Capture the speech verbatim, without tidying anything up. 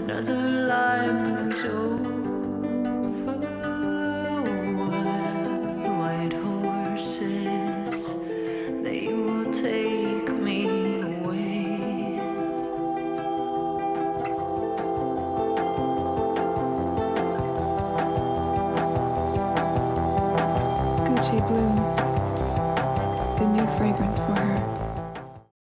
Another line moves over. Wild white horses, they will take me away. Gucci Bloom, the new fragrance for her.